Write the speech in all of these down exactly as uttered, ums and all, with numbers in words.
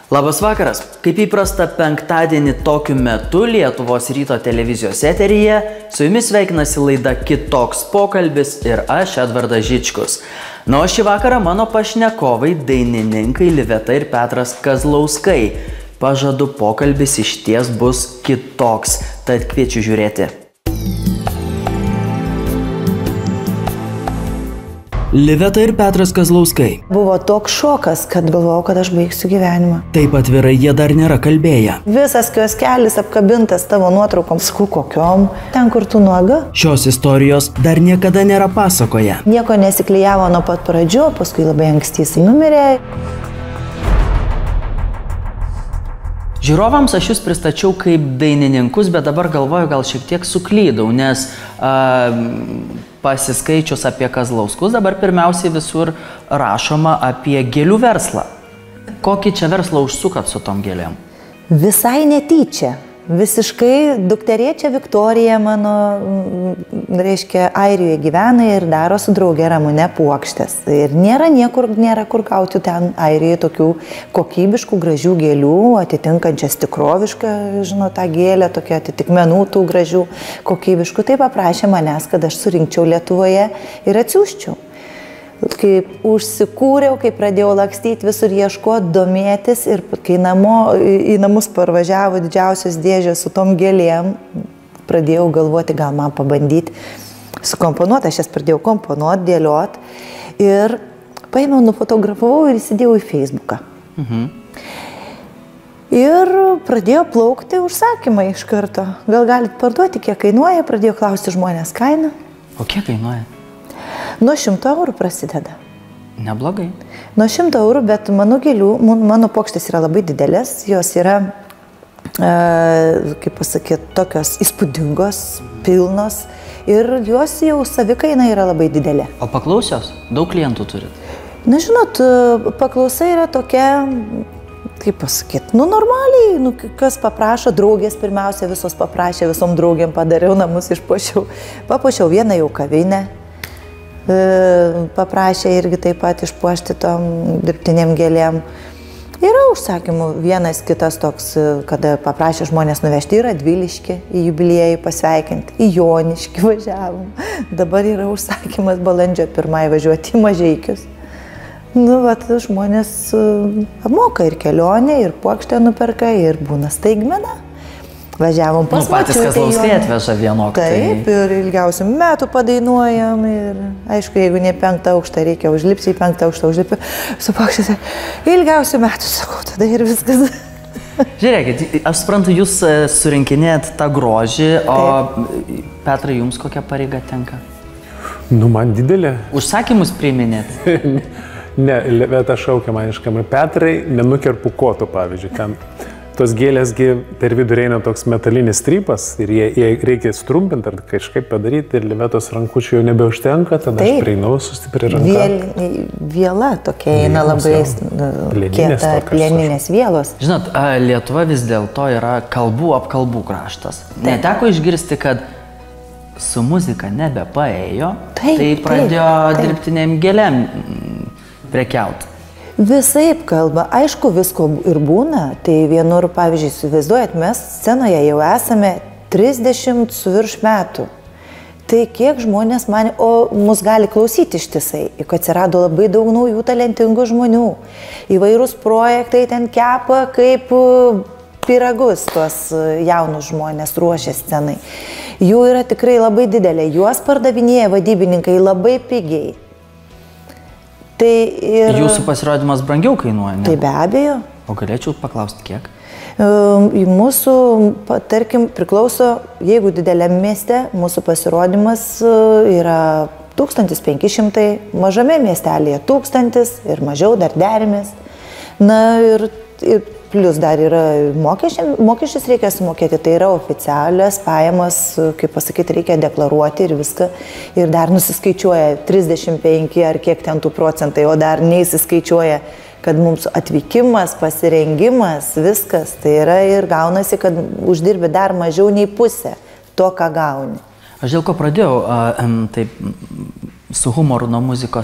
Labas vakaras. Kaip įprasta penktadienį tokiu metu Lietuvos ryto televizijos eteryje su jumis sveikinasi laida Kitoks pokalbis ir aš Edvardas Žičkus. Na, o šį vakarą mano pašnekovai dainininkai Liveta ir Petras Kazlauskai. Pažadu, pokalbis išties bus kitoks, tad kviečiu žiūrėti. Liveta ir Petras Kazlauskai. Buvo toks šokas, kad galvojau, kad aš baigsiu gyvenimą. Taip atvirai jie dar nėra kalbėję. Visas kioskelis apkabintas tavo nuotraukom. Sakau, kokiom? Ten, kur tu nuoga? Šios istorijos dar niekada nėra pasakoje. Nieko nesiklijavo nuo pat pradžių, paskui labai anksti jisai numirė. Žiūrovams aš jūs pristačiau kaip dainininkus, bet dabar galvoju, gal šiek tiek suklydau, nes a, pasiskaičius apie Kazlauskus, dabar pirmiausiai visur rašoma apie gėlių verslą. Kokį čia verslą užsukat su tom gėlėm? Visai netyčia. Visiškai dukteriečia Viktorija mano, reiškia, Airijoje gyvena ir daro su draugė Ramune puokštės. Ir nėra niekur, nėra kur gauti ten Airijoje tokių kokybiškų, gražių gėlių, atitinkančias tikrovišką, žinot, tą gėlę, tokia atitikmenų tų gražių, kokybiškų. Tai paprašė manęs, kad aš surinkčiau Lietuvoje ir atsiųsčiau. Kaip užsikūriau, kai pradėjau lakstyti visur ieškoti, domėtis ir kai namo, į namus parvažiavo didžiausios dėžės su tom gėlėm, pradėjau galvoti, gal man pabandyti sukomponuoti, aš jas pradėjau komponuoti, dėlioti ir paėmiau, nufotografavau ir įsidėjau į Facebooką. Mhm. Ir pradėjo plaukti užsakymai iš karto. Gal galit parduoti, kiek kainuoja, pradėjo klausti žmonės kainą. O kiek kainuoja? Nuo šimto eurų prasideda. Neblogai. Nuo šimto eurų, bet mano gėlių, mano puokštės yra labai didelės, jos yra, e, kaip pasakyti, tokios įspūdingos, pilnos ir jos jau savikaina yra labai didelė. O paklausios? Daug klientų turit? Na, žinot, paklausa yra tokia, kaip pasakyti, nu normaliai, nu, kas paprašo, draugės pirmiausia visos paprašė, visom draugėm padariau, namus išpuošiau, papuošiau vieną jau kavinę. Paprašė irgi taip pat išpuošti tom dirbtinėm gėlėm. Yra užsakymų vienas kitas toks, kada paprašė žmonės nuvežti į Radviliškį, į jubiliejų pasveikinti, į Joniškį važiavom. Dabar yra užsakymas balandžio pirmai važiuoti į Mažeikius. Nu, vat, žmonės apmoka ir kelionę, ir puokštę nuperka, ir būna staigmena. Važiavom pas nu, patys Kazlauskai atveža vienok. Taip, tai... ir ilgiausių metų padainuojam ir, aišku, jeigu ne penktą aukštą reikia užlipti, į penktą aukštą užlipi, su pakštėse, ilgiausių metų, sakau, tada ir viskas. Žiūrėkit, aš suprantu, jūs surinkinėt tą grožį, o taip. Petrai, jums kokia pareiga tenka? Nu, man didelė. Užsakymus priiminėt? Ne, Liveta šaukia man iškamai, Petrai, nenukerpu kotų, pavyzdžiui, ten. Tos gėlėsgi per vidurį eina toks metalinis strypas ir jie, jie reikia strumpinti ar kažkaip padaryti ir Livetos rankučių jau nebeužtenka, tada taip. Aš prieinau sustipri ranka. Viel, viela tokia eina labai kieta, plieninės vielos. Žinot, Lietuva vis dėlto yra kalbų apkalbų kraštas. Taip. Neteko išgirsti, kad su muzika nebepaėjo, taip, tai pradėjo taip, taip. dirbtinėm gėlėm prekiauti. Visaip kalba, aišku, visko ir būna, tai vienur, pavyzdžiui, įsivaizduojat, mes scenoje jau esame trisdešimt su virš metų. Tai kiek žmonės man, o mus gali klausyti ištisai, juk atsirado labai daug naujų talentingų žmonių. Įvairūs projektai ten kepa kaip pyragus tuos jaunus žmonės ruošia scenai. Jų yra tikrai labai didelė, juos pardavinėja vadybininkai labai pigiai. Tai ir... Jūsų pasirodymas brangiau kainuoja, ne? Tai be abejo. O galėčiau paklausti, kiek? Į mūsų, tarkim, priklauso, jeigu dideliam mieste, mūsų pasirodymas yra tūkstantis penki šimtai, mažame miestelėje tūkstantis ir mažiau dar derimės. Na ir, ir plus dar yra mokesčiai, mokesčius reikia sumokėti, tai yra oficialias pajamas, kaip pasakyti, reikia deklaruoti ir viską. Ir dar nusiskaičiuoja trisdešimt penki ar kiek ten tų procentai, o dar neįsiskaičiuoja, kad mums atvykimas, pasirengimas, viskas. Tai yra ir gaunasi, kad uždirbi dar mažiau nei pusę to, ką gauni. Aš dėl ko pradėjau, taip, su humoru nuo muzikos.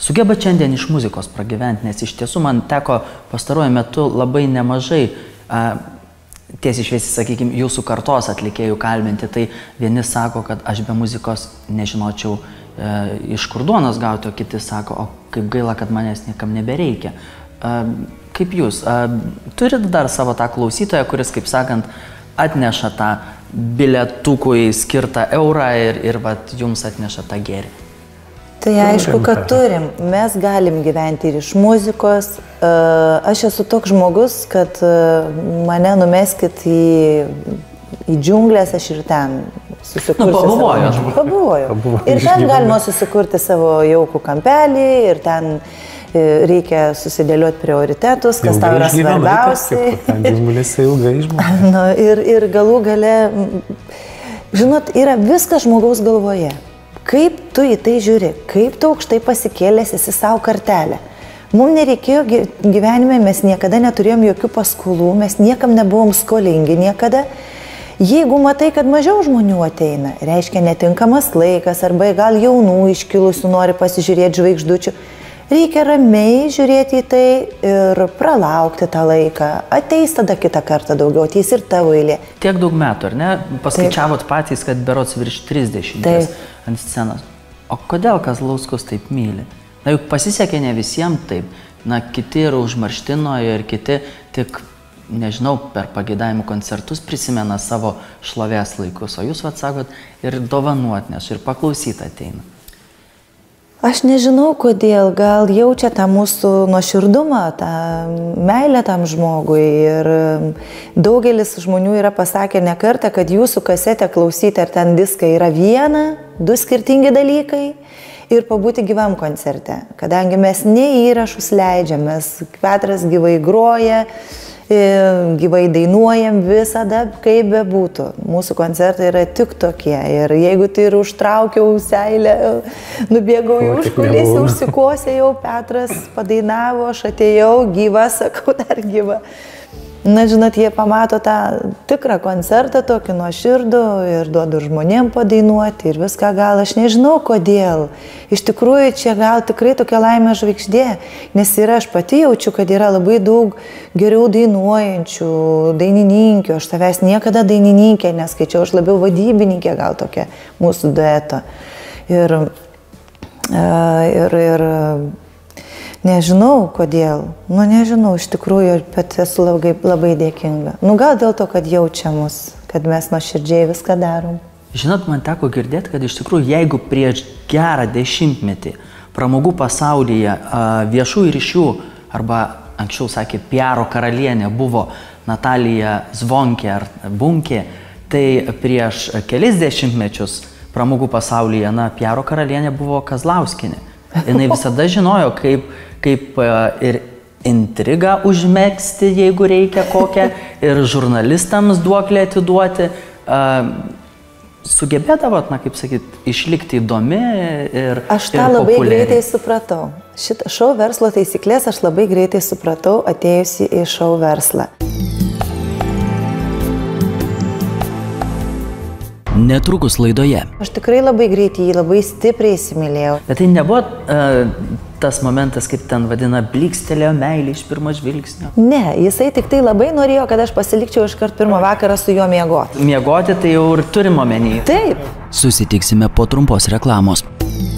sugeba šiandien iš muzikos pragyventi, nes iš tiesų man teko pastaruoju metu labai nemažai, a, tiesiai šviesiai, sakykime, jūsų kartos atlikėjų kalbinti, tai vieni sako, kad aš be muzikos nežinočiau e, iš kur duonos gauti, o kiti sako, o kaip gaila, kad manęs niekam nebereikia. A, kaip jūs, a, turit dar savo tą klausytoją, kuris, kaip sakant, atneša tą bilietukui skirtą eurą ir, ir vat, jums atneša tą gėrį? Tai aišku, kad turim. Mes galim gyventi ir iš muzikos. Aš esu toks žmogus, kad mane numeskit į, į džiunglės, aš ir ten susikursiu. Pabuvoju. Savo... Pabuvoju. Ir ten galima susikurti savo jaukų kampelį, ir ten reikia susidėlioti prioritetus, kas tau yra svarbiausiai. Džiunglėse ilgai išmokti. Nu, ir, ir galų gale, žinot, yra viskas žmogaus galvoje. Kaip tu į tai žiūri, kaip tu aukštai pasikėlęs esi savo kartelę. Mums nereikėjo gyvenime, mes niekada neturėjom jokių paskolų, mes niekam nebuvom skolingi niekada. Jeigu matai, kad mažiau žmonių ateina, reiškia netinkamas laikas, arba gal jaunų iškilusių nori pasižiūrėti žvaigždučių, reikia ramiai žiūrėti į tai ir pralaukti tą laiką. Ateis tada kitą kartą daugiau, ateis ir tavo eilė. Tiek daug metų, ar ne? Paskaičiavot patys, kad berods virš trisdešimties ant scenos. O kodėl Kazlauskus taip myli? Na juk pasisekė ne visiems taip. Na, kiti ir užmarštino ir kiti tik, nežinau, per pageidavimų koncertus prisimena savo šlovės laikus. O jūs, vat, sakot, ir dovanų atneša, ir paklausyt ateina. Aš nežinau, kodėl, gal jaučia tą mūsų nuoširdumą, tą meilę tam žmogui. Ir daugelis žmonių yra pasakę ne kartą, kad jūsų kasetę klausyti ar ten diską yra viena, du skirtingi dalykai ir pabūti gyvam koncerte. Kadangi mes ne įrašus leidžiam, mes Petras gyvai groja, gyvai dainuojam visada, kaip bebūtų. Mūsų koncertai yra tik tokie. Ir jeigu tai ir užtraukiau seilę, nubėgau į užkulisį, užsikosė jau, Petras padainavo, aš atėjau, gyva, sakau, dar gyva. Na, žinot, jie pamato tą tikrą koncertą, tokį nuoširdų, ir duodu žmonėm padainuoti ir viską. Gal aš nežinau kodėl. Iš tikrųjų, čia gal tikrai tokia laimė žvaigždė, nes yra, aš pati jaučiu, kad yra labai daug geriau dainuojančių dainininkių. Aš tavęs niekada dainininkė neskaičiau, aš labiau vadybininkė gal tokia mūsų dueto. Ir, ir, ir nežinau kodėl, nu nežinau, iš tikrųjų, bet esu labai, labai dėkinga. Nu gal dėl to, kad jaučia mus, kad mes nuoširdžiai viską darom. Žinot, man teko girdėti, kad iš tikrųjų, jeigu prieš gerą dešimtmetį pramogų pasaulyje viešųjų ryšių, arba anksčiau sakė, piaro karalienė buvo Natalija Zvonkė ar Bunkė, tai prieš kelis dešimtmečius pramogų pasaulyje, na, piaro karalienė buvo Kazlauskinė. Jinai visada žinojo, kaip, kaip ir intrigą užmegzti, jeigu reikia kokią, ir žurnalistams duoklę atiduoti. Sugebėdavot, na, kaip sakyt, išlikti įdomi ir Aš tą ir labai populiari. greitai supratau. Šitą šou verslo taisyklės aš labai greitai supratau, atėjusi į šou verslą. Netrukus laidoje. Aš tikrai labai greitai jį labai stipriai įsimylėjau. Bet tai nebuvo uh, tas momentas, kaip ten vadina, blykstelėjo meilė iš pirmo žvilgsnio? Ne, jisai tik tai labai norėjo, kad aš pasilikčiau iškart pirmą vakarą su juo miegoti. Miegoti tai jau ir turim omeny. Taip. Susitiksime po trumpos reklamos.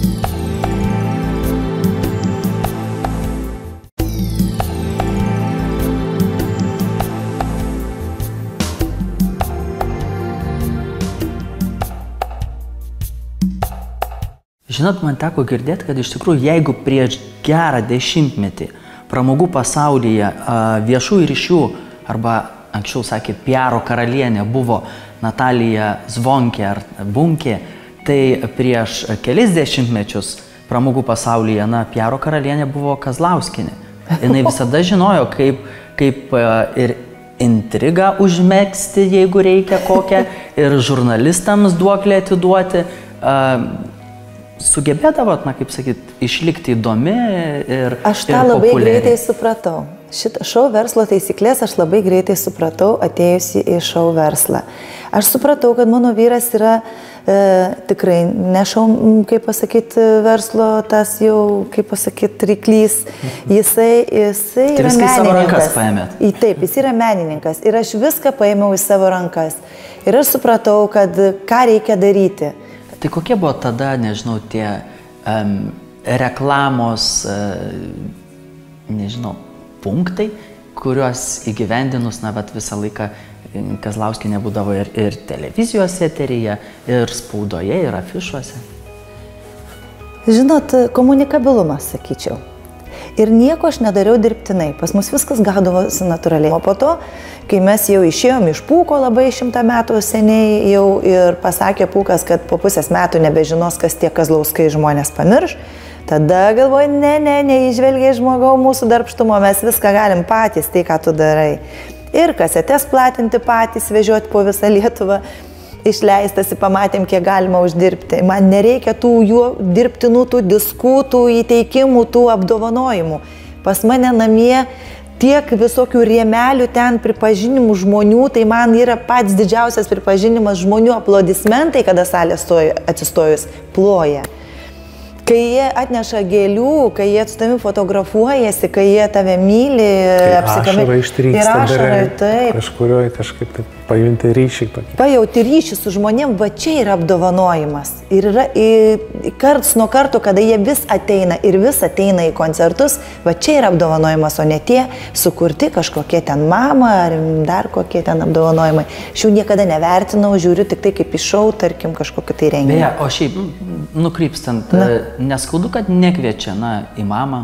Žinot, man teko girdėti, kad iš tikrųjų, jeigu prieš gerą dešimtmetį pramogų pasaulyje viešųjų ryšių, arba anksčiau sakė, piaro karalienė buvo Natalija Zvonkė ar Bunkė, tai prieš kelis dešimtmečius pramogų pasaulyje, na, piaro karalienė buvo Kazlauskinė. Jinai visada žinojo, kaip, kaip ir intrigą užmegzti, jeigu reikia kokią, ir žurnalistams duoklę atiduoti. Sugebėdavot, na, kaip sakyt, išlikti įdomi ir Aš tą ir labai populiari. greitai supratau. Šitą šou verslo taisyklės aš labai greitai supratau, atėjusi į šou verslą. Aš supratau, kad mano vyras yra e, tikrai nešau, kaip pasakyti, verslo tas jau, kaip pasakyti, ryklys. Jisai, jisai tai yra viską į savo rankas menininkas. paėmėt. Į, taip, jis yra menininkas ir aš viską paėmiau į savo rankas. Ir aš supratau, kad ką reikia daryti. Tai kokie buvo tada, nežinau, tie um, reklamos, uh, nežinau, punktai, kuriuos įgyvendinus, na, bet visą laiką Kazlauskienė būdavo ir, ir televizijos eteryje, ir spaudoje, ir afišuose? Žinot, komunikabilumas, sakyčiau. Ir nieko aš nedariau dirbtinai, pas mus viskas gaudavosi natūraliai. O po to, kai mes jau išėjom iš Pūko labai šimtą metų seniai jau ir pasakė Pūkas, kad po pusės metų nebežinos, kas tie Kazlauskai žmonės pamirš, tada galvoju, ne, ne, neįžvelgiai žmogau mūsų darbštumo, mes viską galim patys, tai ką tu darai. Ir kasetes platinti patys, vežioti po visą Lietuvą, išleistasi, pamatėm, kiek galima uždirbti. Man nereikia tų jų dirbtinų, tų diskutų, įteikimų, tų apdovanojimų. Pas mane namie tiek visokių rėmelių ten pripažinimų žmonių, tai man yra pats didžiausias pripažinimas žmonių aplodismentai, kada salė stoja, atsistojus ploja. Kai jie atneša gėlių, kai jie su tavimi fotografuojasi, kai jie tave myli, apsikabina. Ašara ištryksta, ir ašara, taip. Kažkurioje kažkaip taip pajunti ryšį tokį. Pajauti ryšį su žmonėm, va čia yra apdovanojimas. Ir yra karts nuo karto, kada jie vis ateina ir vis ateina į koncertus, va čia yra apdovanojimas, o ne tie sukurti kažkokie ten mama ar dar kokie ten apdovanojimai. Šių niekada nevertinau, žiūriu tik tai kaip iš šou, tarkim, kažkokį tai renginį. Beje, o šiaip, nukrypstant, na. Neskaudu, kad nekviečia, na, į mamą?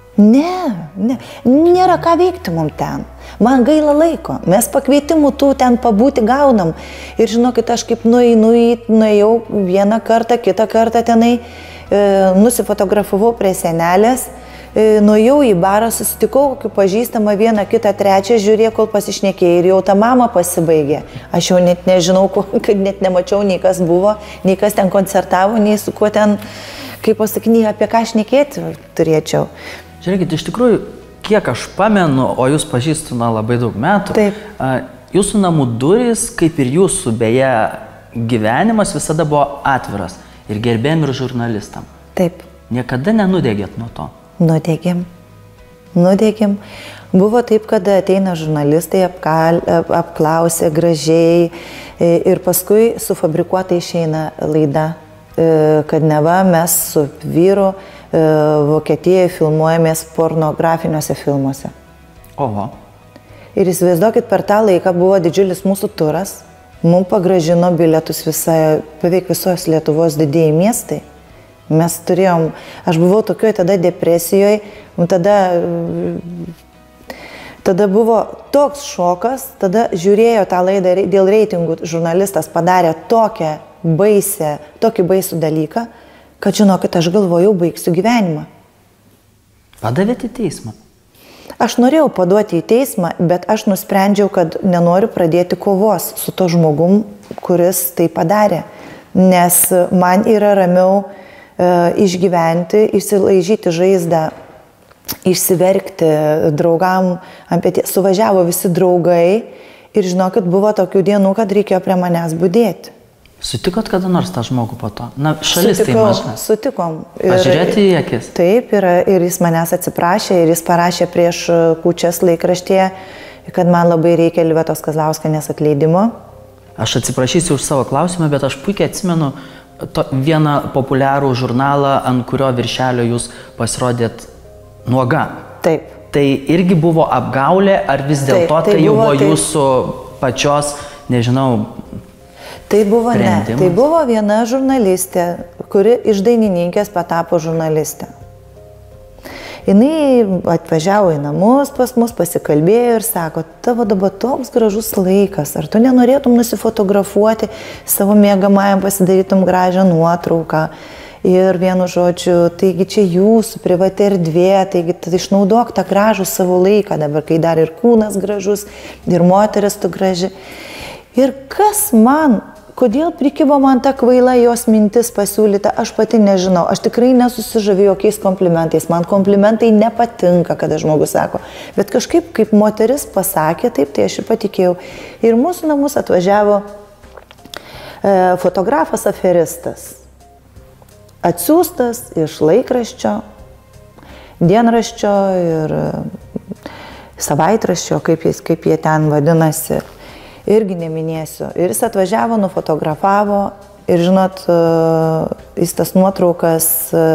Ne, ne, nėra ką veikti mums ten. Man gaila laiko. Mes pakvietimų tų ten pabūti gaunam. Ir žinokit, aš kaip nueinu, nuėjau vieną kartą, kitą kartą tenai, e, nusifotografavau prie senelės, e, nuėjau į barą, susitikau kokį pažįstamą vieną, kitą, trečią, žiūrėjau, kol pasišnekėjau ir jau ta mama pasibaigė. Aš jau net nežinau, kad net nemačiau, nei kas buvo, nei kas ten koncertavo, nei su kuo ten, kaip pasakinį, apie ką šnekėti turėčiau. Žiūrėkit, iš tikrųjų, kiek aš pamenu, o jūs pažįstu na, labai daug metų, taip. Jūsų namų durys, kaip ir jūsų beje gyvenimas, visada buvo atviras ir gerbėjim ir žurnalistam. Taip. Niekada nenudegėt nuo to? Nudegėm. Nudegėm. Buvo taip, kad ateina žurnalistai, apkal, apklausė gražiai ir paskui sufabrikuotai išeina laida, kad neva mes su vyru Vokietijoje filmuojamės pornografiniuose filmuose. Oho. Ir įsivaizduokit, per tą laiką buvo didžiulis mūsų turas, mums pagražino bilietus visą, beveik visos Lietuvos didieji miestai. Mes turėjom, aš buvau tokioje tada depresijoje, tada, tada buvo toks šokas, tada žiūrėjo tą laidą dėl reitingų, žurnalistas padarė tokią baisę, tokį baisų dalyką, kad žinokit, aš galvojau, baigsiu gyvenimą. Padavėte į teismą? Aš norėjau paduoti į teismą, bet aš nusprendžiau, kad nenoriu pradėti kovos su to žmogum, kuris tai padarė. Nes man yra ramiau e, išgyventi, išsilaižyti žaizdą, išsiverkti draugam ant peties. Suvažiavo visi draugai ir žinokit, buvo tokių dienų, kad reikėjo prie manęs budėti. Sutikot kada nors tą žmogų po to? Na, šalis Sutikau, tai maža. Sutikom. Pažiūrėti į akis? Taip, ir, ir jis manęs atsiprašė, ir jis parašė prieš kūčias laikraštyje, kad man labai reikia Livetos Kazlauskienės atleidimo. Aš atsiprašysiu už savo klausimą, bet aš puikiai atsimenu to, vieną populiarų žurnalą, ant kurio viršelio jūs pasirodėt nuoga. Taip. Tai irgi buvo apgaulė, ar vis dėlto tai, tai jau buvo taip. Jūsų pačios, nežinau, Tai buvo sprendimas. ne, tai buvo viena žurnalistė, kuri iš dainininkės patapo žurnalistė. Jinai atvažiavo į namus pas mus, pasikalbėjo ir sako, tavo dabar toks gražus laikas, ar tu nenorėtum nusifotografuoti savo mėgamajam, pasidarytum gražią nuotrauką. Ir vienu žodžiu, taigi čia jūsų privati erdvė, taigi tai išnaudok tą gražų savo laiką dabar, kai dar ir kūnas gražus, ir moteris tu graži. Ir kas man, kodėl prikibo man ta kvaila jos mintis pasiūlyta, aš pati nežinau. Aš tikrai nesusižaviu jokiais komplimentais. Man komplimentai nepatinka, kada žmogus sako. Bet kažkaip, kaip moteris pasakė, taip, tai aš ir patikėjau. Ir mūsų namus atvažiavo Fotografas aferistas. Atsiųstas iš laikraščio, dienraščio ir savaitraščio, kaip, jis, kaip jie ten vadinasi, irgi neminėsiu. Ir jis atvažiavo, nufotografavo ir, žinot, jis tas nuotraukas,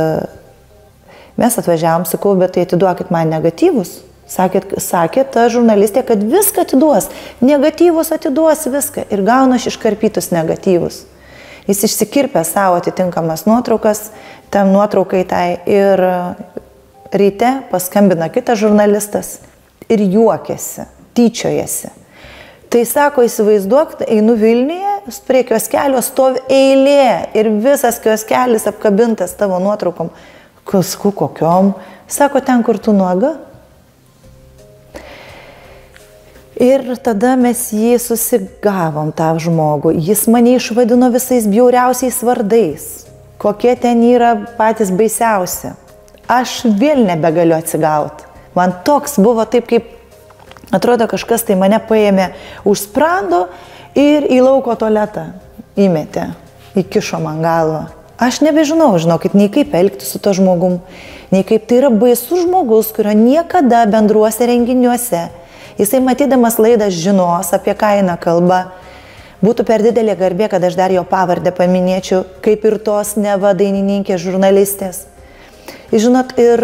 mes atvažiavom, sakau, bet tai atiduokit man negatyvus. Sakė, sakė ta žurnalistė, kad viską atiduos, negatyvus atiduos viską ir gauna iškarpytus negatyvus. Jis išsikirpė savo atitinkamas nuotraukas, tam nuotraukai tai ir ryte paskambina kitas žurnalistas ir juokiasi, tyčiojasi. Tai sako, įsivaizduok, einu Vilniuje, prie kioskelio stovi eilė ir visas kioskelis apkabintas tavo nuotraukom. Kasku kokiom? Sako, ten kur tu nuoga. Ir tada mes jį susigavom, tą žmogų. Jis mane išvadino visais bjauriausiais vardais, kokie ten yra patys baisiausi. Aš vėl nebegaliu atsigauti. Man toks buvo taip, kaip atrodo kažkas tai mane paėmė už sprando ir į lauko tualetą įmetė, įkišo man galvą. Aš nebežinau, žinokit, nei kaip elgti su to žmogum, nei kaip tai yra baisus žmogus, kurio niekada bendruose renginiuose. Jisai matydamas laidą žinos, apie ką eina kalba. Būtų per didelė garbė, kad aš dar jo pavardę paminėčiau, kaip ir tos neva dainininkės žurnalistės. Ir žinot, ir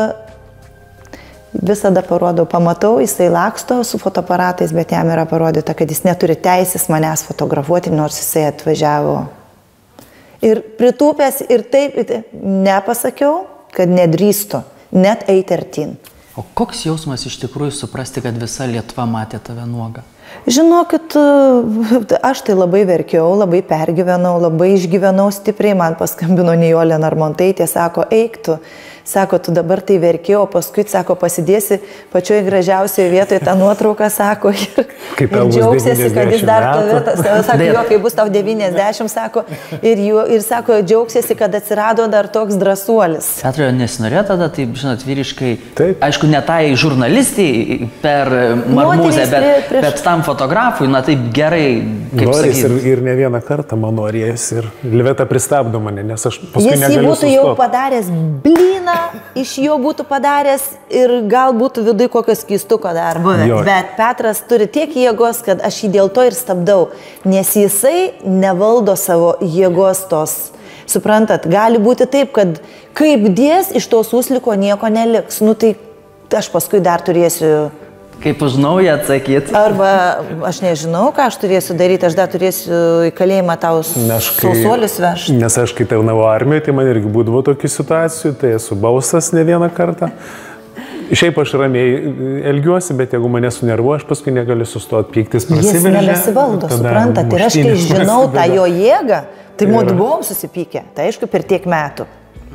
visada parodau, pamatau, jisai laksto su fotoaparatais, bet jam yra parodyta, kad jis neturi teisės manęs fotografuoti, nors jisai atvažiavo. Ir pritūpęs ir taip nepasakiau, kad nedrįstu, net eiti artin. O koks jausmas iš tikrųjų suprasti, kad visa Lietuva matė tave nuogą? Žinokit, aš tai labai verkiau, labai pergyvenau, labai išgyvenau stipriai, man paskambino Nijolė Narmontaitė, sako, eik tu, sako, tu dabar tai verkiau, o paskui, sako, pasidėsi pačioje gražiausioje vietoje tą nuotrauką, sako, ir, ir džiaugsiesi, kad jis dar tave, sako, jo, kai bus tau devyniasdešimt, sako, ir, jų, ir sako, džiaugsiesi, kad atsirado dar toks drąsuolis. Petrai, nesinorėjo tada, taip, žinot, vyriškai, taip. Aišku, ne tai žurnalistai per marmūzę, bet, prieš... bet tam fotografui, na taip gerai, kaip Noris sakyti. Ir, ir ne vieną kartą man norėjęs ir Liveta pristabdo mane, nes aš paskui jis negaliu būtų sustoti. Jau padaręs blyną, iš jo būtų padaręs ir gal būtų vidui kokio skystuko dar buvęs. Bet Petras turi tiek jėgos, kad aš jį dėl to ir stabdau, nes jisai nevaldo savo jėgos tos. Suprantat, gali būti taip, kad kaip dės iš tos usliko nieko neliks. Nu tai aš paskui dar turėsiu... Kaip už naują atsakyti. Arba aš nežinau, ką aš turėsiu daryti, aš dar turėsiu į kalėjimą tau sausuolius vežti. Nes aš kai tarnavau armijoje, tai man irgi būdavo tokių situacijų, tai esu baustas ne vieną kartą. Šiaip aš ramiai elgiuosi, bet jeigu mane sunervuoja, aš paskui negaliu sustoti, pyktis prasiveržia. Jis nebesivaldo, suprantat, ir aš kai žinau tą jo jėgą, tai mudu buvom susipykę, tai aišku per tiek metų.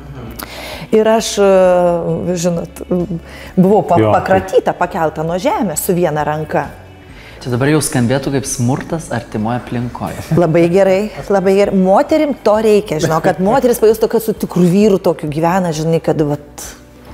Ir aš, žinot, buvau pakratyta, pakelta nuo žemės su viena ranka. Čia dabar jau skambėtų kaip smurtas artimoje aplinkoje. Labai gerai, labai gerai. Moterim to reikia, žinau, kad moteris pajustų, kad su tikru vyru tokiu gyvena, žinai, kad vat...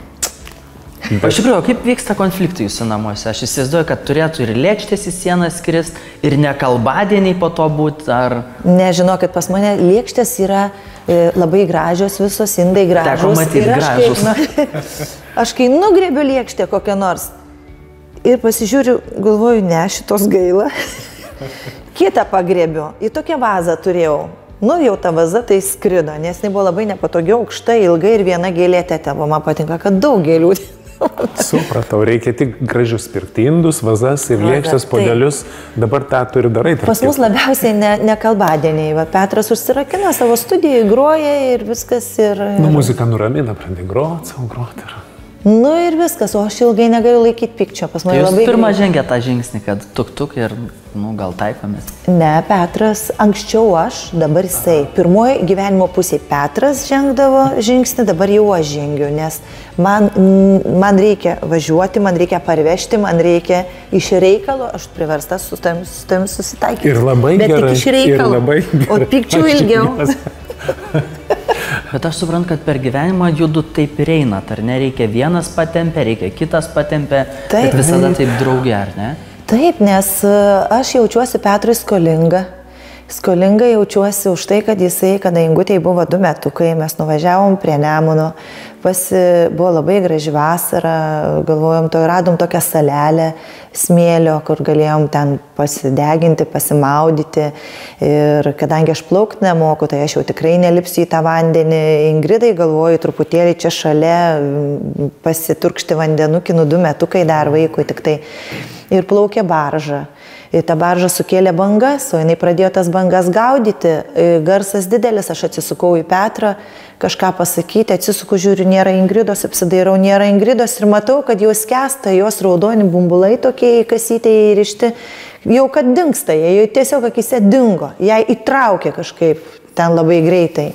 O iš tikrųjų, kaip vyksta konfliktai jūsų namuose? Aš įsivaizduoju, kad turėtų ir lėkštės į sieną skrist, ir ne kalbadieniai po to būti, ar... Nežinau, kad pas mane lėkštės yra e, labai gražios, visos indai gražus. Teko matyti gražus. Aš kai, nu, aš kai nugrėbiu lėkštę kokią nors ir pasižiūriu, galvoju, ne, šitos gaila. Kitą pagrėbiu, į tokią vazą turėjau. Nu, jau ta vaza tai skrido, nes jinai buvo labai nepatogi, aukšta, ilga ir viena gėlė tėtavo. Man patinka, kad daug gėlių. Supratau, reikia tik gražius pirkti indus, vazas ir lėkštes, podelius. Dabar tą turi darai. Pas mus labiausiai ne, ne kalbadieniai. Va, Petras užsirakina savo studijoje, groja ir viskas. Ir, ir... Nu, muzika nuramina, pradė groti, savo groti. Ir... Nu ir viskas, o aš ilgai negaliu laikyti pykčio. Pas mane tai jūs labai... pirmą žengė tą žingsnį, kad tuk-tuk ir, nu, gal taikomės. Ne, Petras, anksčiau aš, dabar jisai. Pirmoji gyvenimo pusėje Petras žengdavo žingsnį, dabar jau aš žengiu, nes man, man reikia važiuoti, man reikia parvežti, man reikia iš reikalo, aš priverstas su tam, su tam susitaikyti. Ir labai Bet gerai. Bet tik iš reikalo. Ir labai gerai. O pykčiau ilgiau. Bet aš suprantu, kad per gyvenimą judu taip ir einat, ar ne? Reikia vienas patempė, reikia kitas patempė, taip, bet visada taip drauge, ar ne? Taip, nes aš jaučiuosi Petrui skolinga. skolinga jaučiuosi už tai, kad jisai, kada Ingutei buvo du metukai, mes nuvažiavom prie Nemuno, pasi, buvo labai graži vasara, galvojom, to, radom tokią salelę smėlio, kur galėjom ten pasideginti, pasimaudyti. Ir kadangi aš plaukt nemoku, tai aš jau tikrai nelipsiu į tą vandenį. Ingridai galvoju, truputėlį čia šalia pasiturkšti vandenukį, nu du metukai dar vaikui tik tai. Ir plaukė barža. Ir ta barža sukėlė bangas, o jinai pradėjo tas bangas gaudyti. Garsas didelis, aš atsisukau į Petrą, kažką pasakyti, atsisuku, žiūriu, nėra Ingridos, apsidairau, nėra Ingridos ir matau, kad jos skęsta, jos raudoni bumbulai tokie įkasytėjai įrišti, jau kad dingsta, jie tiesiog akise dingo, jai įtraukė kažkaip ten labai greitai.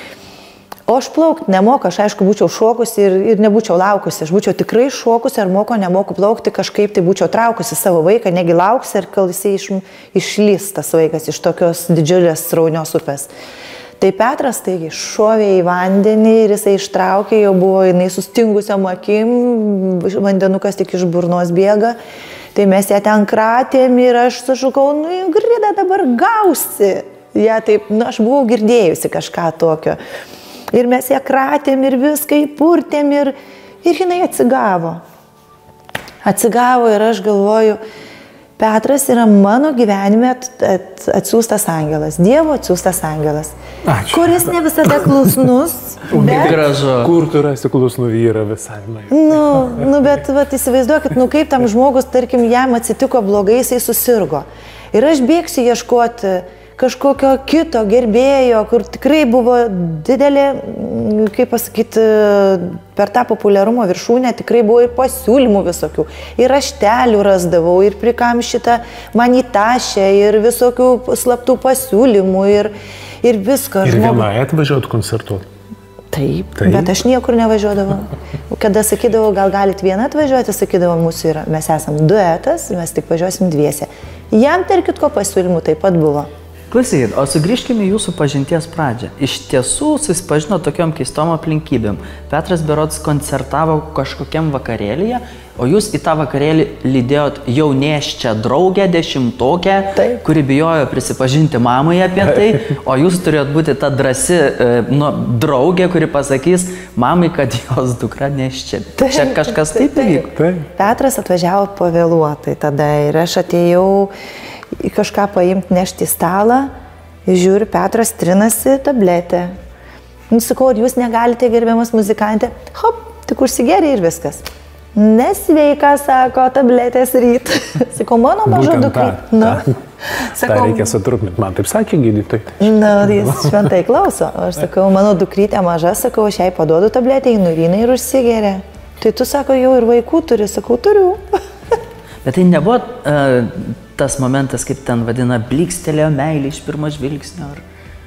O aš plaukt nemoku, aš aišku būčiau šokusi ir, ir nebūčiau laukusi, aš būčiau tikrai šokusi ar moko, nemoku plaukti, kažkaip tai būčiau traukusi savo vaiką, negi lauksi ir kol jisai iš, išlys tas vaikas iš tokios didžiulės sraunios upės. Tai Petras taigi šovė į vandenį ir jisai ištraukė, jau buvo jinai sustingusiam akim, vandenukas tik iš burnos bėga. Tai mes ją ten kratėm ir aš sušukau, nu Ingrida dabar gausi. Ja, taip, nu, aš buvau girdėjusi kažką tokio. Ir mes ją kratėm ir viską įpurtėm ir, ir jinai atsigavo. Atsigavo ir aš galvoju, Petras yra mano gyvenime at, at, atsiųstas angelas, Dievo atsiųstas angelas, Ačiū. Kuris ne visada klusnus. Bet... Gražu. Kur tu rasi klusnų vyrą visai? Nu, nu bet vat, įsivaizduokit, nu kaip tam žmogus, tarkim, jam atsitiko blogai, jisai susirgo. Ir aš bėgsiu ieškoti kažkokio kito gerbėjo, kur tikrai buvo didelė, kaip pasakyti, per tą populiarumo viršūnę tikrai buvo ir pasiūlymų visokių, ir raštelių rasdavau, ir prikamšyta man įtašė, ir visokių slaptų pasiūlymų, ir, ir visko. Ir žmogu... vienai atvažiuot koncertuot? Taip, Taip, bet aš niekur nevažiuodavau. Kada sakydavau, gal galit vieną atvažiuoti, sakydavau, mūsų yra, mes esam duetas, mes tik važiuosim dviese. Jam tarp kitko pasiūlymų taip pat buvo. Klausykit, o sugrįžkime į jūsų pažinties pradžią. Iš tiesų susipažino tokiom keistom aplinkybėm. Petras berods koncertavo kažkokiam vakarėlyje, o jūs į tą vakarėlį lydėjot jaunėščią draugę, dešimtokę, Taip. Kuri bijojo prisipažinti mamai apie tai, o jūs turėjot būti ta drąsi nu, draugė, kuri pasakys mamai, kad jos dukra nėščia. Taip, Čia kažkas taip įvyko. Taip. Petras atvažiavo pavėluotai tada ir aš atėjau kažką paimti, nešti į stalą, žiūriu, Petras trinasi tabletę. Nusakau, ar jūs negalite, gerbiamas muzikantė, hop, tik užsigeria ir viskas. Nesveika, sako, tabletės ryt. Sakau, mano maža dukra. Na, sakau, tą reikia sutrukmint, man taip sakė gydytojai. Na, jis šventai klauso. Aš sakau, mano dukrytė maža, sakau, aš jai paduodu tabletę, įnurinai ir užsigeria. Tai tu, sako, jau ir vaikų turi, sakau, turiu. Bet tai nebuvo uh, tas momentas, kaip ten vadina, blykstelėjo meilė iš pirmo žvilgsnio? Ar...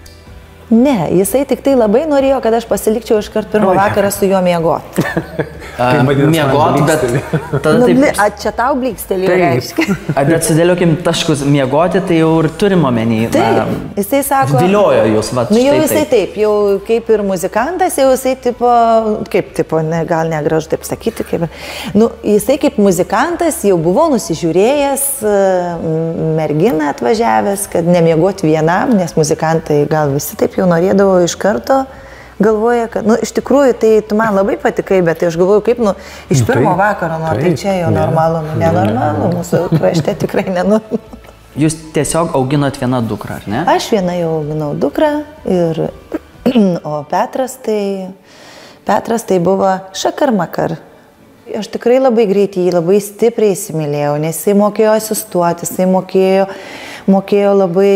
Ne, jisai tik tai labai norėjo, kad aš pasilikčiau iškart pirmą vakarą su juo miegoti. Miegoti, bet tada nu, taip... A, čia tau blykstelėjo, reiškia. Bet sudėliokim taškus, miegoti, tai jau ir turim omeny. Taip, jisai sako... Viliojo jūs, va, nu, jau štai jisai taip. taip, jau kaip ir muzikantas, jau jisai tipo, kaip tipo, ne, gal negražu taip sakyti, kaip... Nu, jisai kaip muzikantas jau buvo nusižiūrėjęs, merginą atvažiavęs, kad nemiegoti vienam, nes muzikantai gal visi taip jau norėdavo iš karto, galvoja, kad, nu, iš tikrųjų, tai tu man labai patikai, bet tai aš galvoju, kaip, nu, iš pirmo tai, vakaro, nu, tai, tai čia jau ne, normalu, nu, nenormalu, mūsų krašte tikrai nenormalu. Jūs tiesiog auginot vieną dukrą, ar ne? Aš vieną jau auginau dukrą, ir, o Petras tai, Petras tai buvo šakar-makar. Aš tikrai labai greitai jį labai stipriai įsimylėjau, nes jisai mokėjo asistuoti, jisai mokėjo, mokėjo labai...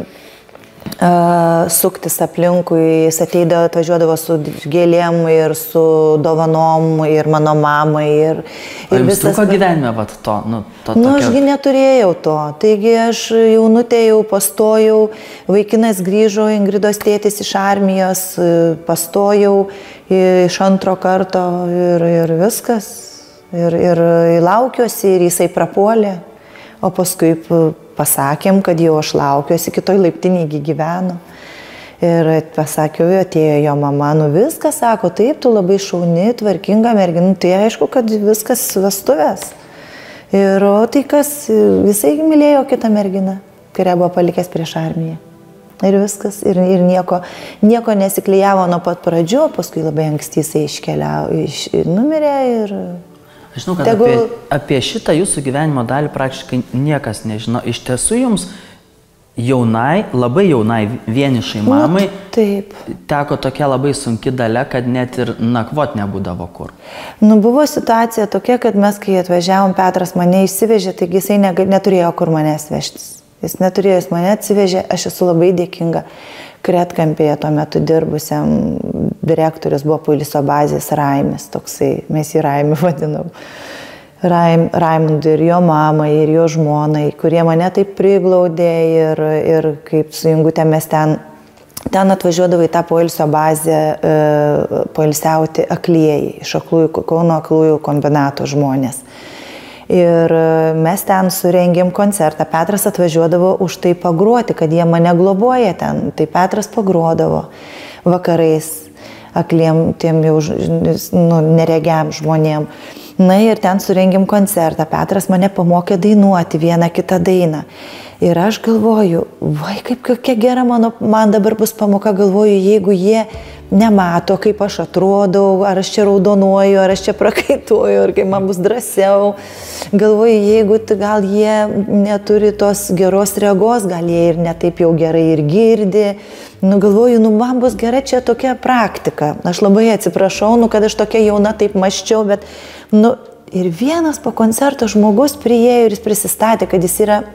Uh, suktis aplinkui, jis ateidavo, atvažiuodavo su gėlėm ir su dovanom ir mano mamai. Ir, ir o jums visas... truko gyvenime vat to? Nu, to nu tokio... Ašgi neturėjau to. Taigi aš jaunutė jau pastojau, vaikinas grįžo, Ingridos tėtis iš armijos, pastojau iš antro karto ir, ir viskas. Ir, ir laukiuosi ir jisai prapuolė. O paskui pasakėm, kad jau aš laukiuosi, kitoj laiptinėje gyveno. Ir pasakiau, atėjo jo mama, nu viskas, sako, taip, tu labai šauni, tvarkinga mergina, tai aišku, kad viskas vestuvės. Ir o tai kas, jisai mylėjo kitą merginą, kurią buvo palikęs prieš armiją. Ir viskas, ir, ir nieko, nieko nesiklijavo nuo pat pradžių, paskui labai anksti jisai iškeliavo, iš, numirė ir... Aš žinau, kad Tegu... apie, apie šitą jūsų gyvenimo dalį praktiškai niekas nežino. Iš tiesų jums jaunai, labai jaunai vienišai mamai nu, taip. Teko tokia labai sunki dalia, kad net ir nakvot nebūdavo kur. Nu, buvo situacija tokia, kad mes, kai atvažiavom, Petras mane išsivežė, taigi jisai ne, neturėjo kur manęs vežtis. Jis neturėjo, jis mane atsivežė, aš esu labai dėkinga Kretkampėje tuo metu dirbusiam direktorius buvo poilsio bazės Raimis, toksai, mes jį Raimį vadinam. Raim, Raimundui ir jo mamai, ir jo žmonai, kurie mane taip priglaudė ir, ir kaip su Jungutė mes ten, ten atvažiuodavo į tą poilsio bazę e, poilsiauti aklieji, iš aklųjų, Kauno aklųjų kombinato žmonės. Ir mes ten surengėm koncertą, Petras atvažiuodavo už tai pagruoti, kad jie mane globoja ten, tai Petras pagruodavo vakarais akliem, tiem jau nu, neregiam žmonėm. Na ir ten surengėm koncertą, Petras mane pamokė dainuoti vieną kitą dainą. Ir aš galvoju, vai, kaip kokia gera mano, man dabar bus pamoka, galvoju, jeigu jie nemato, kaip aš atrodau, ar aš čia raudonuoju, ar aš čia prakaituoju, ar kaip man bus drąsiau. Galvoju, jeigu gal jie neturi tos geros regos, gal jie ir netaip jau gerai ir girdi. Nu, galvoju, nu, man bus gera čia tokia praktika. Aš labai atsiprašau, nu, kad aš tokia jauna taip maščiau, bet, nu, ir vienas po koncerto žmogus priėjo ir jis prisistatė, kad jis yra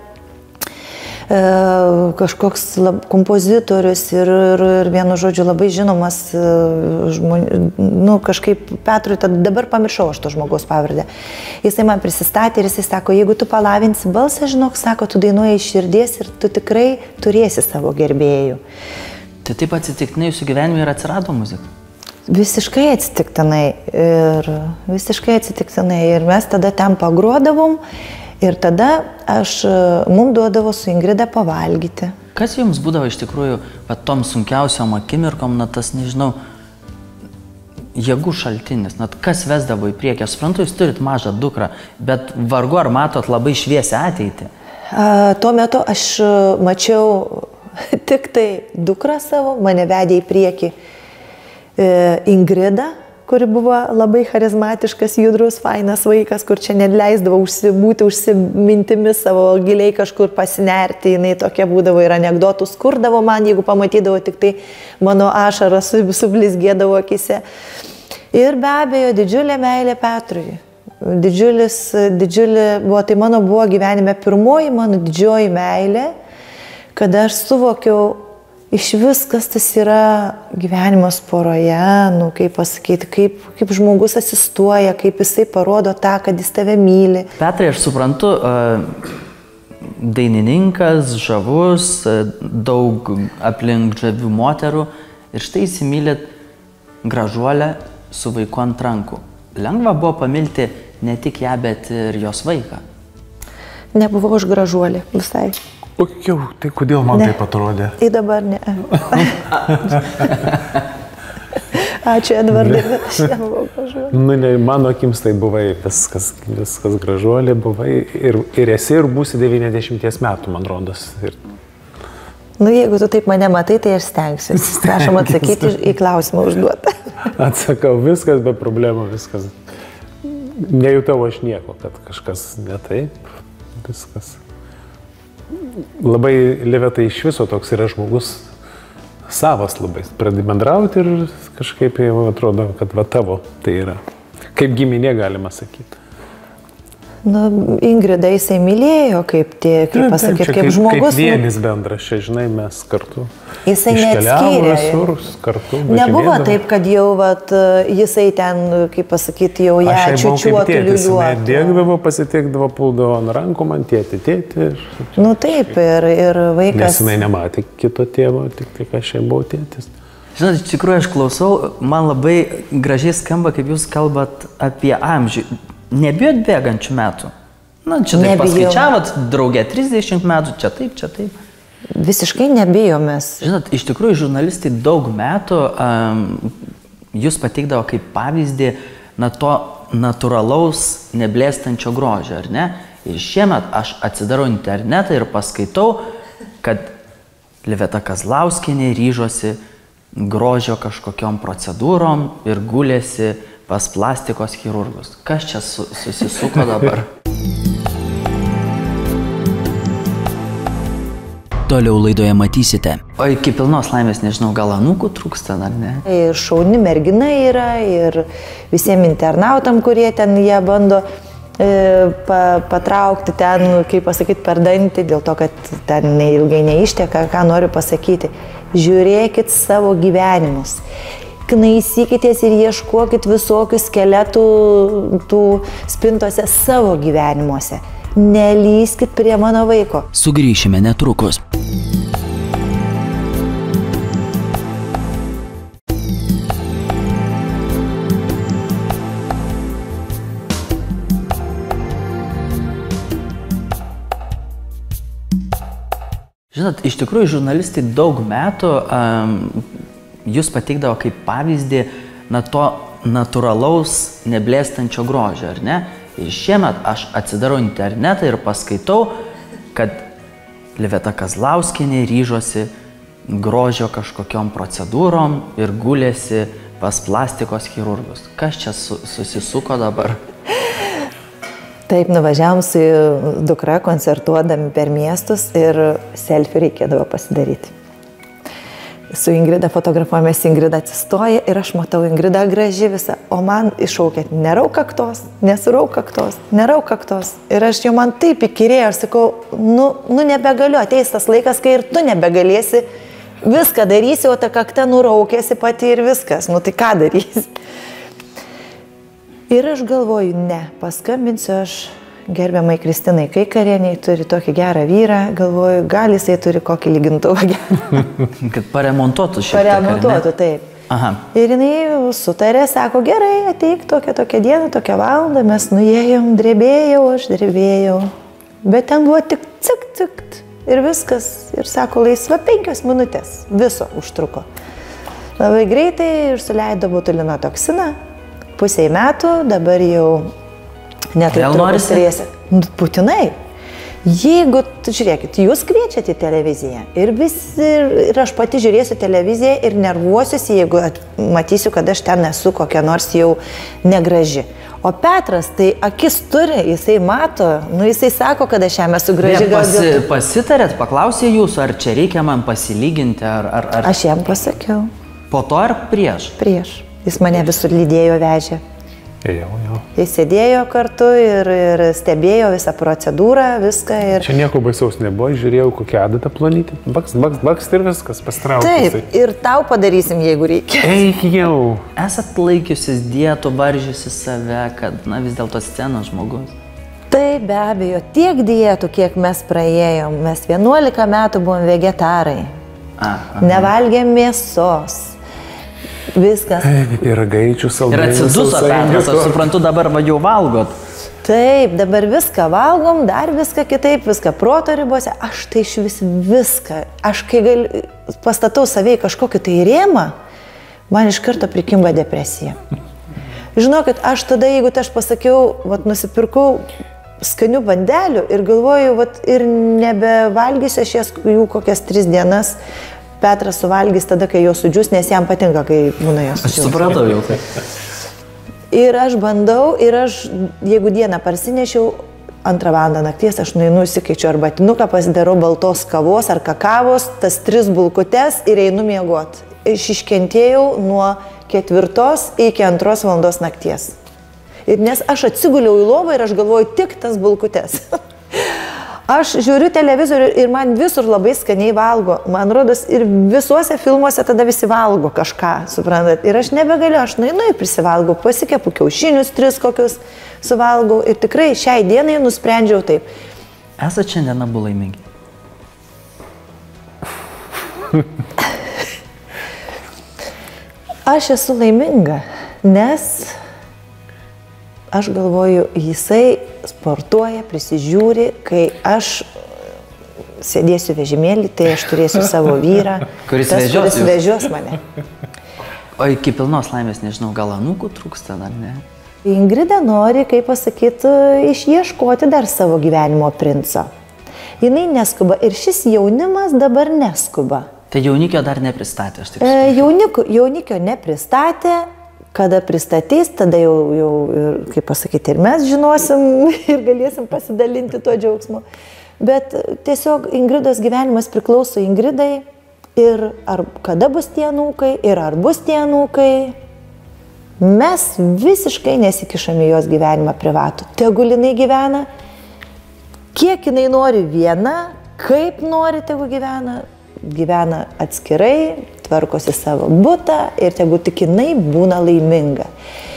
e, kažkoks lab, kompozitorius ir, ir, ir vienu žodžiu labai žinomas e, žmonių, nu, kažkaip Petrui, tad dabar pamiršau aš to žmogaus pavardę. Jisai man prisistatė ir jisai sako, jeigu tu palavinsi balsą, žinok, sako, tu dainuoji iš širdies ir tu tikrai turėsi savo gerbėjų. Tai taip atsitiktinai jūsų gyvenime ir atsirado muzika? Visiškai atsitiktinai ir visiškai atsitiktinai ir mes tada ten pagruodavom ir tada aš, mum duodavo su Ingrida pavalgyti. Kas jums būdavo iš tikrųjų, bet tom sunkiausiom akimirkom, na tas, nežinau, jėgų šaltinis, na kas vesdavo į priekį? Aš suprantu, jūs turit mažą dukrą, bet vargu ar matot labai šviesią ateitį? A, tuo metu aš mačiau tik tai dukrą savo, mane vedė į priekį Ingrida, kuri buvo labai charizmatiškas, judrus, fainas vaikas, kur čia neleisdavo užsibūti, užsimintimis savo giliai kažkur pasinerti, jinai tokia būdavo ir anekdotų skurdavo man, jeigu pamatydavo tik tai mano ašarą sublizgėdavo akise. Ir be abejo, didžiulė meilė Petrui. Didžiulis, didžiulė buvo, tai mano buvo gyvenime pirmoji mano didžioji meilė, kada aš suvokiau, iš viskas tas yra gyvenimas poroje, nu, kaip pasakyti, kaip, kaip žmogus asistuoja, kaip jisai parodo tą, kad jis tave myli. Petrai, aš suprantu, dainininkas, žavus, daug aplink žavių moterų ir štai įsimylėt gražuolę su vaiku ant rankų. Lengva buvo pamilti ne tik ją, bet ir jos vaiką. Nebuvau aš gražuolė visai. O jau, tai kodėl man ne. Taip atrodė? Tai dabar ne. Ačiū, Edvardai, bet aš nebuvau gražuolė. Nu, ne, mano akims tai buvai viskas, viskas gražuolė, buvai ir, ir esi ir būsi devyniasdešimties metų, man rodos. Ir... Nu, jeigu tu taip mane matai, tai aš stengsiuosi. Prašom atsakyti į klausimą užduotą. Atsakau, viskas be problemų, viskas. Nejutau aš nieko, kad kažkas ne taip, viskas. Labai Liveta iš viso toks yra žmogus savas labai. Pradedi bendrauti ir kažkaip jau atrodo, kad va tavo tai yra. Kaip giminė galima sakyti. Nu, Ingrida jisai mylėjo, kaip, tie, kaip pasakyti, kaip, kaip žmogus. Kaip vienis bendras, čia, žinai, mes kartu. Jisai neatskyrė. Visur, kartu. Nebuvo taip, kad jau vat, jisai ten, kaip pasakyti, jau ją čiučiuotų, liuliuotų. Dėkdavo, pasitikdavo, puldavo ant rankų, man tėti, tėti. Nu taip, ir, ir vaikas. Nes jinai nematė kito tėvo, tik tai, kad aš buvau tėtis. Žinot, iš tikrųjų aš klausau, man labai gražiai skamba, kaip jūs kalbat apie amžių. Nebijot bėgančių metų? Na, čia taip paskaičiavot, draugė trisdešimt metų, čia taip, čia taip. Visiškai nebijomės. Žinot, iš tikrųjų žurnalistai daug metų um, jūs pateikdavo kaip pavyzdį na, to natūralaus, neblėstančio grožio, ar ne? Ir šiemet aš atsidarau internetą ir paskaitau, kad Liveta Kazlauskienė ryžosi grožio kažkokiom procedūrom ir gulėsi pas plastikos chirurgus. Kas čia su, susisuko dabar? Toliau laidoje matysite. O iki pilnos laimės, nežinau, gal anūkų trūksta, ar ne? Ir šauni mergina yra, ir visiems internautam, kurie ten ją bando e, pa, patraukti ten, kaip pasakyti, per dantį, dėl to, kad ten neilgai neišteka, ką noriu pasakyti. Žiūrėkit savo gyvenimus. Knaisykitės ir ieškokit visokių skeletų tų spintose savo gyvenimuose. Nelyskit prie mano vaiko. Sugrįšime netrukus. Žinot, iš tikrųjų žurnalistai daug metų um, jūs pateikdavo kaip pavyzdį na, to natūralaus neblėstančio grožio, ar ne? Ir šiemet aš atsidarau internetą ir paskaitau, kad Liveta Kazlauskienė ryžosi grožio kažkokiom procedūrom ir gulėsi pas plastikos chirurgus. Kas čia su, susisuko dabar? Taip, nuvažiavom su dukra koncertuodami per miestus ir selfie reikėdavo pasidaryti. Su Ingrida fotografuojamės, Ingrida atsistoja ir aš matau Ingrida graži visą, o man iššaukė, nerauk kaktos, nesurauk kaktos, nerauk kaktos. Ir aš jau man taip įkyrėjau, aš sakau, nu, nu nebegaliu, ateis tas laikas, kai ir tu nebegalėsi, viską darysi, o ta kakta nuraukėsi pati ir viskas, nu tai ką darysi? Ir aš galvoju, ne, paskambinsiu aš gerbiamai Kristinai Kaikarienei, turi tokį gerą vyrą, galvoju, gal jisai turi kokį lygintuvą gerą. Kad paremontuotų šiek tiek, Paremontuotų, taip. Aha. Ir jinai sutarė, sako, gerai, ateik tokią, tokią dieną, tokią valandą, mes nuėjom, drebėjau, aš drebėjau. Bet ten buvo tik cik, cik ir viskas. Ir sako, laisva penkios minutės, viso užtruko. Labai greitai ir suleido botulino toksiną. Pusiai metų, dabar jau netaip trukus turėsi. Būtinai. Jeigu, žiūrėkit, jūs kviečiate į televiziją ir, visi, ir aš pati žiūrėsiu televiziją ir nervuosiuosi, jeigu matysiu, kad aš ten esu kokia nors jau negraži. O Petras, tai akis turi, jisai mato, nu jisai sako, kad aš jam esu graži. Ne, pasi, pasitarėt, paklausė jūsų, ar čia reikia man pasilyginti, ar, ar, ar... Aš jam pasakiau. Po to ar prieš? Prieš. Jis mane visur lydėjo, vežė. Jau, jau. Jis sėdėjo kartu ir, ir stebėjo visą procedūrą, viską. Ir... Čia nieko baisaus nebuvo, žiūrėjau kokią adatą plonyti. Baks, baks, baks ir viskas, pastraukti. Taip, tai. Ir tau padarysim, jeigu reikia. Eik jau. Esat laikiusis dietų, baržiusi save, kad, na, vis dėlto scenos žmogus. Taip, be abejo, tiek dietų, kiek mes praėjom. Mes vienuolika metų buvom vegetarai. A, nevalgėm mėsos. Viskas. Ir gaičių saldainių. Ir atsiduso Petras, aš suprantu, dabar va jau valgot. Taip, dabar viską valgom, dar viską kitaip, viską proto ribose. Aš tai iš vis viską. Aš kai gal, pastatau savai kažkokį tai rėmą, man iš karto prikimba depresija. Žinokit, aš tada, jeigu tai aš pasakiau, vat, nusipirkau skanių bandelių ir galvoju, vat, ir nebevalgysiu aš jas jų kokias tris dienas. Petras suvalgys tada, kai jo sudžius, nes jam patinka, kai būna jos sudžius. Aš supratau jau tai. Ir aš bandau, ir aš, jeigu dieną parsinešiau, antrą valandą nakties, aš nueinu, įsikeičiu arbatinuką, pasidarau baltos kavos ar kakavos, tas tris bulkutes ir einu miegot. Aš iškentėjau nuo ketvirtos iki antros valandos nakties. Ir nes aš atsiguliau į lovą ir aš galvoju tik tas bulkutes. Aš žiūriu televizorių ir man visur labai skaniai valgo. Man rodos, ir visuose filmuose tada visi valgo kažką, suprantat. Ir aš nebegaliu, aš nueinu ir prisivalgau, pasikepu kiaušinius, tris kokius suvalgau. Ir tikrai šiai dienai nusprendžiau taip. Esat šiandien abu laimingi? Aš esu laiminga, nes aš galvoju, jisai sportuoja, prisižiūri, kai aš sėdėsiu vežimėlį, tai aš turėsiu savo vyrą, kuris tas, vežios, kuris vežios mane. O iki pilnos laimės, nežinau, gal anūkų trūksta, ar ne? Ingrida nori, kaip pasakyti, išieškoti dar savo gyvenimo princo. jinai neskuba ir šis jaunimas dabar neskuba. Tai jaunikio dar nepristatė, aš taip E, jaunikio, jaunikio nepristatė, kada pristatys, tada jau, jau ir, kaip pasakyti, ir mes žinosim ir galėsim pasidalinti tuo džiaugsmu. Bet tiesiog Ingridos gyvenimas priklauso Ingridai ir ar kada bus tie anūkai ir ar bus tie anūkai. Mes visiškai nesikišame jos gyvenimą privatų. Tegul jinai gyvena, kiek jinai nori viena, kaip nori tegu gyvena, gyvena atskirai, tvarkosi savo butą ir tegu tik jinai būna laiminga.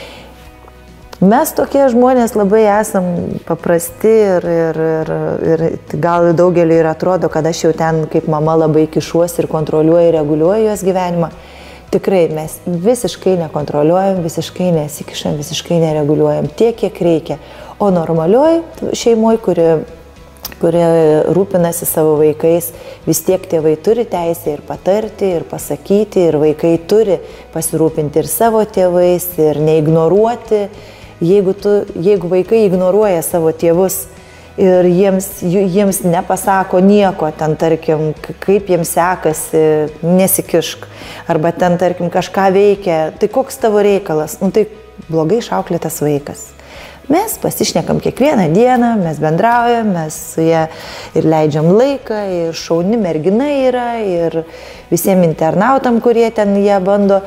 Mes tokie žmonės labai esam paprasti ir, ir, ir, ir gal daugeliu ir atrodo, kad aš jau ten kaip mama labai kišuosi ir kontroliuoju ir reguliuoju jos gyvenimą. Tikrai mes visiškai nekontroliuojam, visiškai nesikišam, visiškai nereguliuojam tiek, kiek reikia. O normalioj šeimoj, kuri, kuri rūpinasi savo vaikais, vis tiek tėvai turi teisę ir patarti, ir pasakyti, ir vaikai turi pasirūpinti ir savo tėvais, ir neignoruoti. Jeigu, tu, jeigu vaikai ignoruoja savo tėvus ir jiems, jiems nepasako nieko, ten tarkim, kaip jiems sekasi, nesikišk, arba ten tarkim kažką veikia, tai koks tavo reikalas, nu tai blogai išauklėtas vaikas. Mes pasišnekam kiekvieną dieną, mes bendraujam, mes su ja ir leidžiam laiką, ir šauni mergina yra, ir visiems internautam, kurie ten ją bando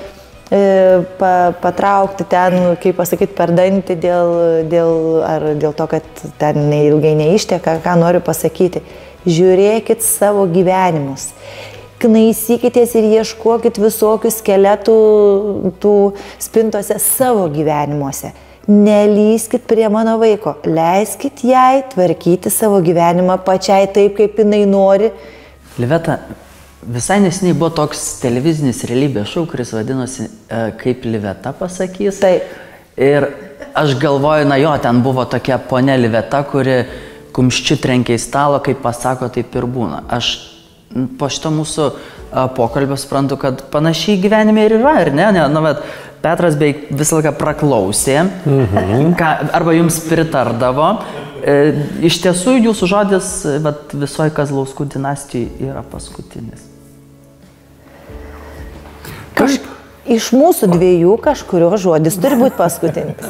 Pa, patraukti ten, kaip pasakyti, per dantį dėl, dėl, ar dėl to, kad ten neilgai neišteka, ką noriu pasakyti. Žiūrėkit savo gyvenimus. Knaisykitės ir ieškokit visokių skeletų tų spintose savo gyvenimuose. Nelyskit prie mano vaiko. Leiskit jai tvarkyti savo gyvenimą pačiai taip, kaip jinai nori. Liveta, visai nesiniai buvo toks televizinis realybės šou, kuris vadinosi e, Kaip Liveta pasakys. Taip. Ir aš galvoju, na jo, ten buvo tokia ponia Liveta, kuri kumščiu trenkia į stalą, kaip pasako, taip ir būna. Aš po šito mūsų e, pokalbio suprantu, kad panašiai gyvenime ir yra, ar ne? ne nu, bet Petras beveik visą laiką praklausė, mhm. ką, arba jums pritardavo. E, iš tiesų, jūsų žodis vat, visoje Kazlauskų dinastijai yra paskutinis. Kaž... Iš mūsų dviejų kažkurio žodis turi būti paskutinis.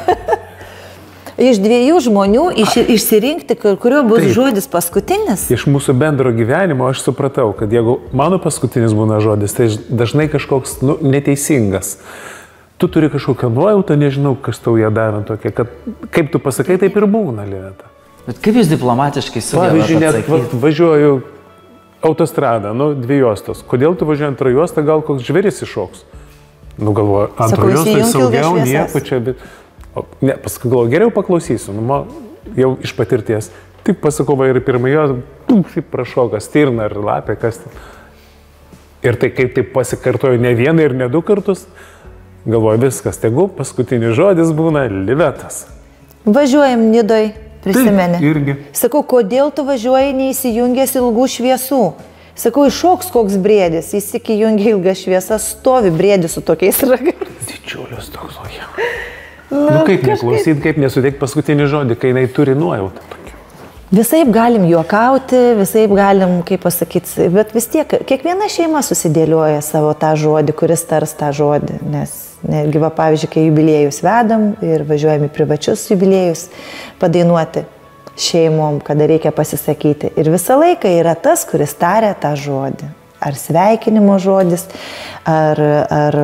Iš dviejų žmonių iš, išsirinkti, kurio bus Taip. Žodis paskutinis. Iš mūsų bendro gyvenimo aš supratau, kad jeigu mano paskutinis būna žodis, tai dažnai kažkoks nu, neteisingas. Tu turi kažkokią nuojautą, nežinau, kas tau ją davė tokia, kad kaip tu pasakai, taip ir būna, Liveta. Bet kaip jūs diplomatiškai sugebate atsakyti? Pavyzdžiui, net važiuoju autostradą, nu, dvi juostos. Kodėl tu važiuoji antrą juostą, gal koks žvėris iššoks? Nu, galvoju, antrą juostą saugiau, nieko čia, bet... O, ne, paskui galvoju, geriau paklausysiu, nu, man jau iš patirties. Tik pasakau, va ir pirmą juostą, taip prašoka, stirna ir lapė, kas ten. Ir tai kaip taip pasikartoju ne vieną ir ne du kartus, galvoju, viskas, tegu paskutinis žodis būna Livetas. Važiuojam Nidoj. Prisimeni. Taip, irgi. Sakau, kodėl tu važiuoji neįsijungęs ilgų šviesų? Sakau, iššoks koks briedis, įsijungia ilga šviesa, stovi briedis su tokiais ragais. Didžiulius toks, o jau. Nu kaip neklausyti, kaip nesuteikti paskutinį žodį, kai jinai turi nuojautą. Visaip galim juokauti, visaip galim, kaip pasakyti, bet vis tiek, kiekviena šeima susidėlioja savo tą žodį, kuris tars tą žodį, nes netgi, va, pavyzdžiui, kai jubiliejus vedam ir važiuojam į privačius jubiliejus padainuoti šeimom, kada reikia pasisakyti. Ir visą laiką yra tas, kuris taria tą žodį. Ar sveikinimo žodis, ar, ar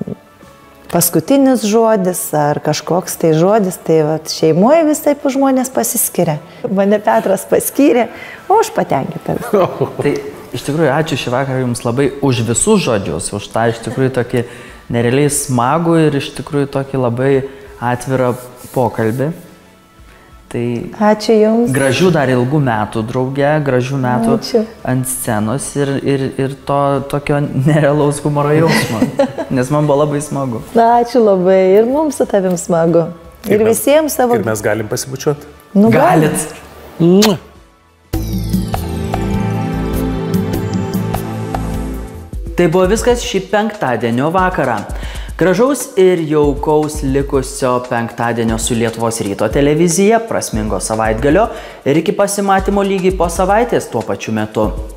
paskutinis žodis, ar kažkoks tai žodis. Tai va, šeimoje visai žmonės pasiskiria. Mane Petras paskyrė, o aš patenkinta. Tai iš tikrųjų ačiū šį vakarą jums labai už visus žodžius, už tą iš tikrųjų tokį nerealiai smagų ir iš tikrųjų tokį labai atvirą pokalbį. Tai ačiū jums. Gražių dar ilgų metų drauge, gražių metų ačiū. Ant scenos ir, ir, ir to tokio nerealaus humoro jausmo, nes man buvo labai smagu. Ačiū labai ir mums su tavim smagu. Ir, ir mes, visiems savo... Ir mes galim pasibučiuoti. Nu, galit. galit. Tai buvo viskas šį penktadienio vakarą. Gražaus ir jaukaus likusio penktadienio su Lietuvos ryto televizija, prasmingo savaitgalio ir iki pasimatymo lygiai po savaitės tuo pačiu metu.